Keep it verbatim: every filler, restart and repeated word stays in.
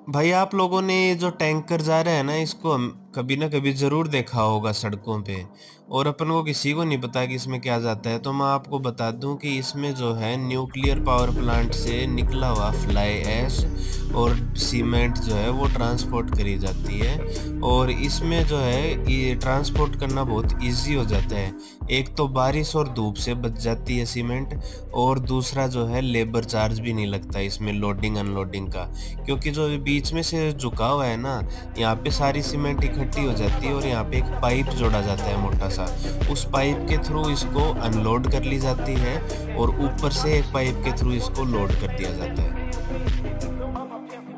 भाई आप लोगों ने ये जो टैंकर जा रहा है ना, इसको हम कभी ना कभी ज़रूर देखा होगा सड़कों पे। और अपन को किसी को नहीं पता कि इसमें क्या जाता है। तो मैं आपको बता दूं कि इसमें जो है न्यूक्लियर पावर प्लांट से निकला हुआ फ्लाई ऐश और सीमेंट जो है वो ट्रांसपोर्ट करी जाती है। और इसमें जो है ये ट्रांसपोर्ट करना बहुत इजी हो जाता है। एक तो बारिश और धूप से बच जाती है सीमेंट, और दूसरा जो है लेबर चार्ज भी नहीं लगता इसमें लोडिंग अनलोडिंग का। क्योंकि जो बीच में से झुका हुआ है ना, यहाँ पे सारी सीमेंट इकट्ठी हो जाती है और यहाँ पे एक पाइप जोड़ा जाता है मोटा सा। उस पाइप के थ्रू इसको अनलोड कर ली जाती है और ऊपर से एक पाइप के थ्रू इसको लोड कर दिया जाता है।